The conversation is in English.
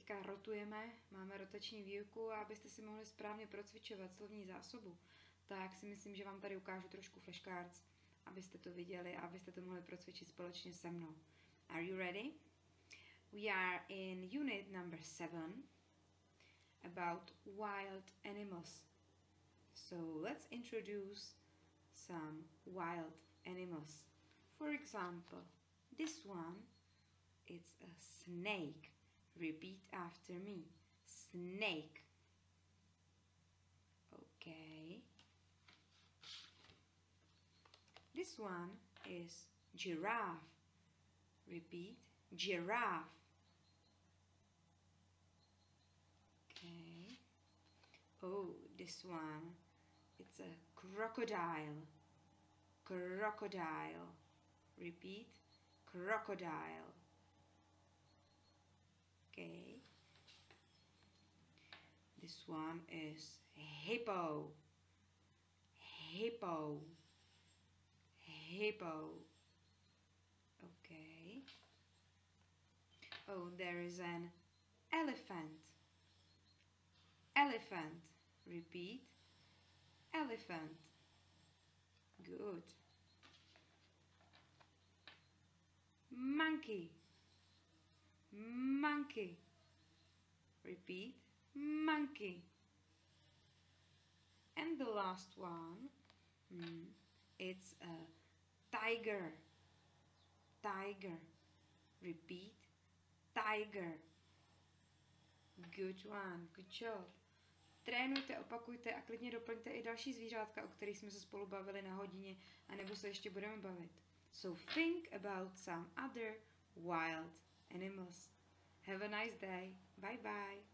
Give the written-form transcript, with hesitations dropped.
teďka rotujeme, máme rotační výuku a abyste si mohli správně procvičovat slovní zásobu, tak si myslím, že vám tady ukážu trošku flashcards, abyste to viděli a abyste to mohli procvičit společně se mnou. Are you ready? We are in unit number 7 about wild animals. So let's introduce some wild animals. For example, this one, it's a snake. Repeat after me. Snake. Okay. This one is giraffe. Repeat. Giraffe. Okay. Oh, this one, it's a crocodile. Crocodile. Repeat. Crocodile. Okay. This one is hippo. Hippo. Hippo. Okay. Oh, there is an elephant. Elephant. Repeat. Elephant. Good. Monkey. Monkey. Repeat. Monkey. And the last one, it's a tiger. Tiger. Repeat. Tiger. Good one. Good job. Trénujte, opakujte a klidně doplňte i další zvířátka, o kterých jsme se spolu bavili na hodině, anebo se ještě budeme bavit. So think about some other wild animals. Have a nice day. Bye bye.